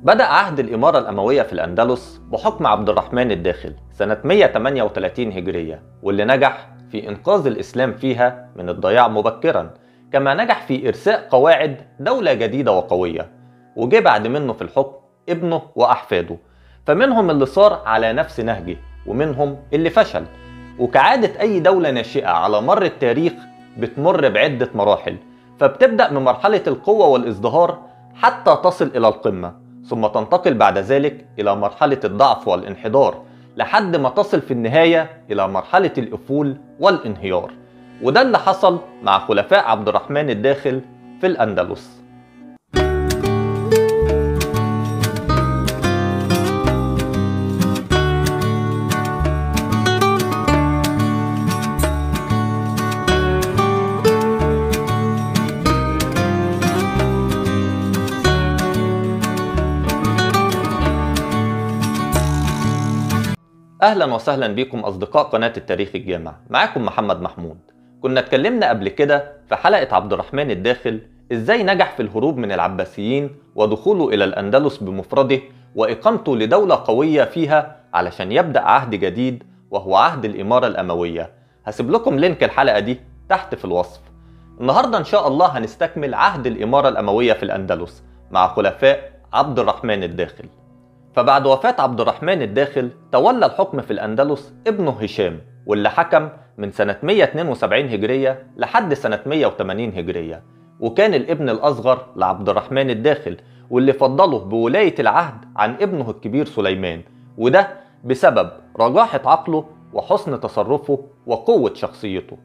بدأ عهد الإمارة الأموية في الأندلس بحكم عبد الرحمن الداخل سنة 138 هجرية، واللي نجح في إنقاذ الإسلام فيها من الضياع مبكرا، كما نجح في إرساء قواعد دولة جديدة وقوية. وجه بعد منه في الحكم ابنه وأحفاده، فمنهم اللي صار على نفس نهجه ومنهم اللي فشل. وكعادة أي دولة ناشئة على مر التاريخ بتمر بعدة مراحل، فبتبدأ من مرحلة القوة والازدهار حتى تصل إلى القمة، ثم تنتقل بعد ذلك إلى مرحلة الضعف والانحدار، لحد ما تصل في النهاية إلى مرحلة الأفول والانهيار. وده اللي حصل مع خلفاء عبد الرحمن الداخل في الأندلس. أهلا وسهلا بكم أصدقاء قناة التاريخ الجامع، معاكم محمد محمود. كنا اتكلمنا قبل كده في حلقة عبد الرحمن الداخل إزاي نجح في الهروب من العباسيين ودخوله إلى الأندلس بمفرده وإقامته لدولة قوية فيها علشان يبدأ عهد جديد وهو عهد الإمارة الأموية. هسيب لكم لينك الحلقة دي تحت في الوصف. النهاردة إن شاء الله هنستكمل عهد الإمارة الأموية في الأندلس مع خلفاء عبد الرحمن الداخل. فبعد وفاة عبد الرحمن الداخل تولى الحكم في الأندلس ابنه هشام، واللي حكم من سنة 172 هجرية لحد سنة 180 هجرية، وكان الابن الأصغر لعبد الرحمن الداخل، واللي فضله بولاية العهد عن ابنه الكبير سليمان، وده بسبب رجاحة عقله وحسن تصرفه وقوة شخصيته.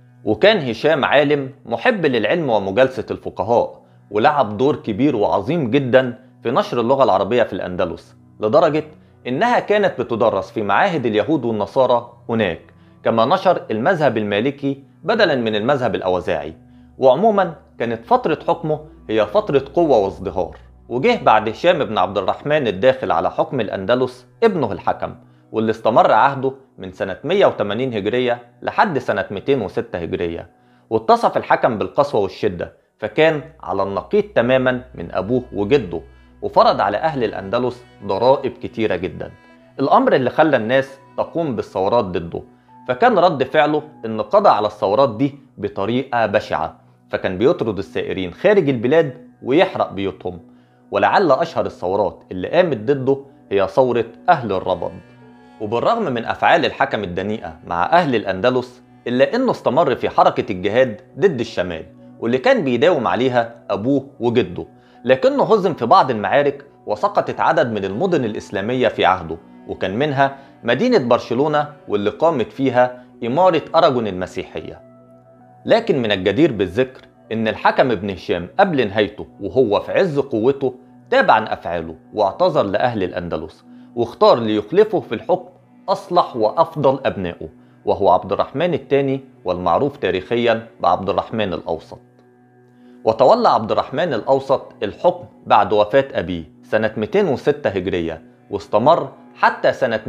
وكان هشام عالم محب للعلم ومجالسة الفقهاء، ولعب دور كبير وعظيم جدا في نشر اللغة العربية في الأندلس، لدرجة إنها كانت بتدرس في معاهد اليهود والنصارى هناك، كما نشر المذهب المالكي بدلا من المذهب الأوزاعي. وعموما كانت فترة حكمه هي فترة قوة وازدهار. وجه بعد هشام بن عبد الرحمن الداخل على حكم الأندلس ابنه الحكم، واللي استمر عهده من سنة 180 هجرية لحد سنة 206 هجرية. واتصف الحكم بالقسوة والشدة، فكان على النقيض تماما من أبوه وجده، وفرض على أهل الأندلس ضرائب كتيرة جدا، الأمر اللي خلى الناس تقوم بالثورات ضده. فكان رد فعله إن قضى على الثورات دي بطريقة بشعة، فكان بيطرد السائرين خارج البلاد ويحرق بيوتهم. ولعل أشهر الثورات اللي قامت ضده هي ثورة أهل الربض. وبالرغم من أفعال الحكم الدنيئة مع أهل الأندلس، إلا إنه استمر في حركة الجهاد ضد الشمال، واللي كان بيداوم عليها أبوه وجده، لكنه هزم في بعض المعارك وسقطت عدد من المدن الإسلامية في عهده، وكان منها مدينة برشلونة واللي قامت فيها إمارة أراجون المسيحية. لكن من الجدير بالذكر إن الحكم ابن هشام قبل نهايته وهو في عز قوته تاب عن أفعاله واعتذر لأهل الأندلس، واختار ليخلفه في الحكم أصلح وأفضل أبنائه، وهو عبد الرحمن الثاني، والمعروف تاريخيا بعبد الرحمن الأوسط. وتولى عبد الرحمن الأوسط الحكم بعد وفاة أبيه سنة 206 هجرية، واستمر حتى سنة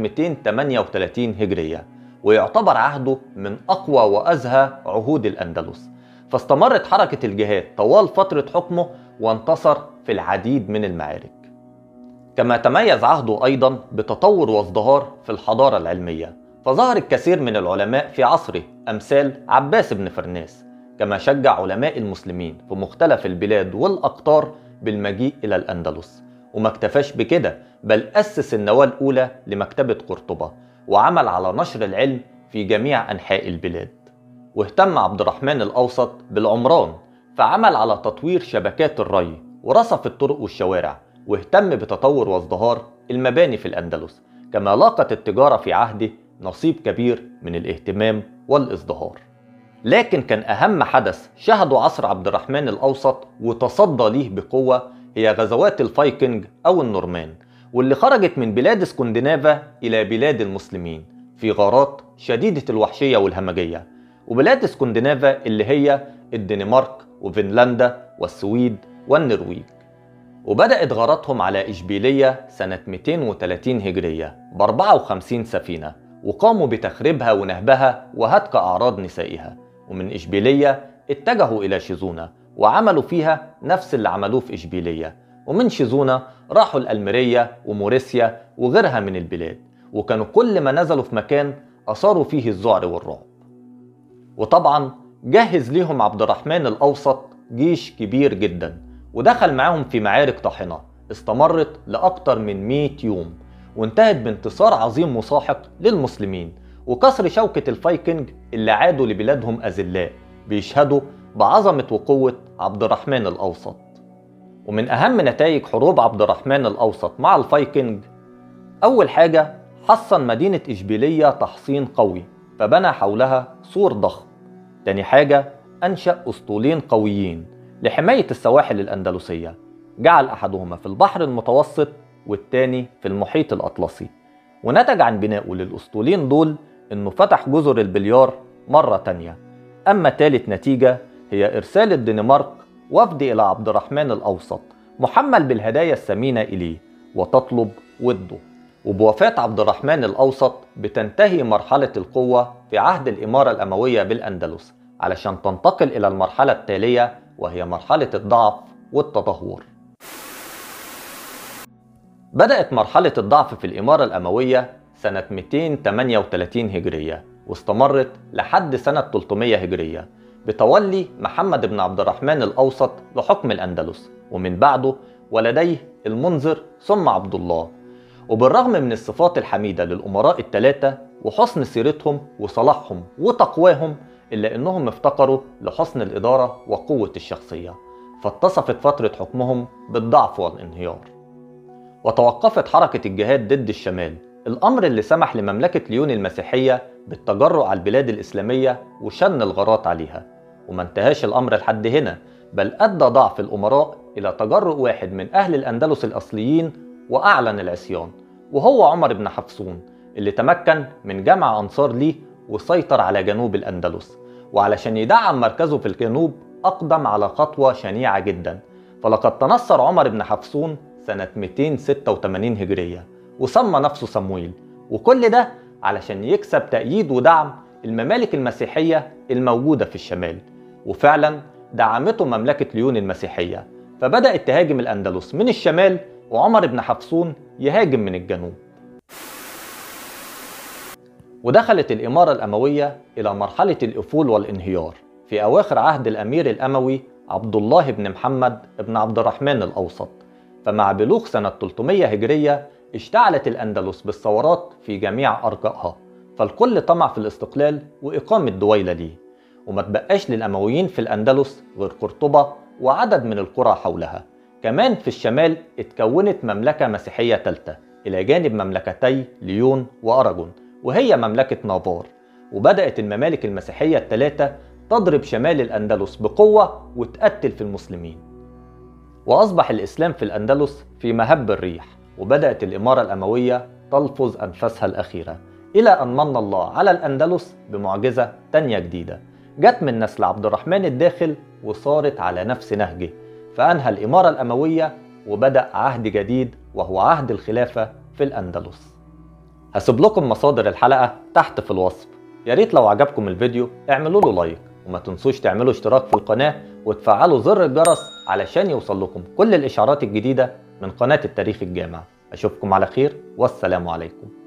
238 هجرية، ويعتبر عهده من أقوى وأزهى عهود الأندلس. فاستمرت حركة الجهاد طوال فترة حكمه وانتصر في العديد من المعارك. كما تميز عهده أيضا بتطور وازدهار في الحضارة العلمية، فظهر الكثير من العلماء في عصره أمثال عباس بن فرناس، كما شجع علماء المسلمين في مختلف البلاد والأقطار بالمجيء إلى الأندلس. وما اكتفاش بكده، بل أسس النواة الأولى لمكتبة قرطبة، وعمل على نشر العلم في جميع أنحاء البلاد. واهتم عبد الرحمن الأوسط بالعمران، فعمل على تطوير شبكات الري ورصف الطرق والشوارع، واهتم بتطور وازدهار المباني في الأندلس. كما لاقت التجارة في عهده نصيب كبير من الاهتمام والازدهار. لكن كان أهم حدث شهده عصر عبد الرحمن الأوسط وتصدى ليه بقوة هي غزوات الفايكنج أو النورمان، واللي خرجت من بلاد اسكندنافا إلى بلاد المسلمين في غارات شديدة الوحشية والهمجية. وبلاد اسكندنافا اللي هي الدنمارك وفنلندا والسويد والنرويج. وبدأت غاراتهم على إشبيلية سنة 230 هجرية ب 54 سفينة، وقاموا بتخريبها ونهبها وهتك أعراض نسائها. ومن إشبيلية اتجهوا إلى شيزونة وعملوا فيها نفس اللي عملوه في إشبيلية، ومن شيزونا راحوا الألميرية وموريسيا وغيرها من البلاد، وكانوا كل ما نزلوا في مكان أثاروا فيه الذعر والرعب. وطبعا جهز ليهم عبد الرحمن الأوسط جيش كبير جدا، ودخل معاهم في معارك طاحنة استمرت لأكتر من 100 يوم، وانتهت بانتصار عظيم وساحق للمسلمين وكسر شوكة الفايكنج اللي عادوا لبلادهم أذلاء، بيشهدوا بعظمة وقوة عبد الرحمن الأوسط. ومن أهم نتائج حروب عبد الرحمن الأوسط مع الفايكنج، أول حاجة حصن مدينة إشبيلية تحصين قوي فبنى حولها سور ضخم. تاني حاجة أنشأ أسطولين قويين لحماية السواحل الأندلسية، جعل أحدهما في البحر المتوسط والتاني في المحيط الأطلسي، ونتج عن بنائه للأسطولين دول إنه فتح جزر البليار مرة تانية. أما تالت نتيجة هي إرسال الدنمارك وفد إلى عبد الرحمن الأوسط محمل بالهدايا الثمينة إليه وتطلب وده. وبوفاة عبد الرحمن الأوسط بتنتهي مرحلة القوة في عهد الإمارة الأموية بالأندلس، علشان تنتقل إلى المرحلة التالية وهي مرحلة الضعف والتدهور. بدأت مرحلة الضعف في الإمارة الأموية سنة 238 هجرية، واستمرت لحد سنة 300 هجرية بتولي محمد بن عبد الرحمن الأوسط لحكم الأندلس، ومن بعده ولديه المنذر ثم عبد الله. وبالرغم من الصفات الحميدة للأمراء الثلاثة وحسن سيرتهم وصلاحهم وتقواهم، إلا أنهم افتقروا لحسن الإدارة وقوة الشخصية، فاتصفت فترة حكمهم بالضعف والانهيار. وتوقفت حركة الجهاد ضد الشمال، الأمر اللي سمح لمملكة ليون المسيحية بالتجرؤ على البلاد الإسلامية وشن الغارات عليها. وما انتهاش الأمر لحد هنا، بل أدى ضعف الأمراء إلى تجرؤ واحد من أهل الأندلس الأصليين وأعلن العصيان، وهو عمر بن حفصون، اللي تمكن من جمع أنصار ليه وسيطر على جنوب الأندلس. وعلشان يدعم مركزه في الجنوب أقدم على خطوة شنيعة جدا، فلقد تنصر عمر بن حفصون سنة 286 هجرية وسمى نفسه صمويل، وكل ده علشان يكسب تأييد ودعم الممالك المسيحية الموجودة في الشمال. وفعلا دعمته مملكة ليون المسيحية، فبدأت تهاجم الأندلس من الشمال وعمر بن حفصون يهاجم من الجنوب. ودخلت الإمارة الأموية إلى مرحلة الأفول والانهيار في أواخر عهد الأمير الأموي عبد الله بن محمد بن عبد الرحمن الأوسط. فمع بلوغ سنة 300 هجرية اشتعلت الأندلس بالثورات في جميع أرجائها، فالكل طمع في الاستقلال وإقامة دويلة ليه، وما تبقاش للأمويين في الأندلس غير قرطبة وعدد من القرى حولها. كمان في الشمال اتكونت مملكة مسيحية ثالثة إلى جانب مملكتي ليون وأراجون، وهي مملكة نافار. وبدأت الممالك المسيحية الثلاثة تضرب شمال الأندلس بقوة وتقتل في المسلمين، وأصبح الإسلام في الأندلس في مهب الريح، وبدأت الإمارة الأموية تلفظ أنفاسها الأخيرة، إلى أن من الله على الأندلس بمعجزة تانية جديدة جت من نسل عبد الرحمن الداخل وصارت على نفس نهجه، فأنهى الإمارة الأموية وبدأ عهد جديد وهو عهد الخلافة في الأندلس. هسيب لكم مصادر الحلقة تحت في الوصف. يا ريت لو عجبكم الفيديو اعملوا له لايك، وما تنسوش تعملوا اشتراك في القناة وتفعلوا زر الجرس علشان يوصل لكم كل الإشعارات الجديدة من قناة التاريخ الجامع. أشوفكم على خير والسلام عليكم.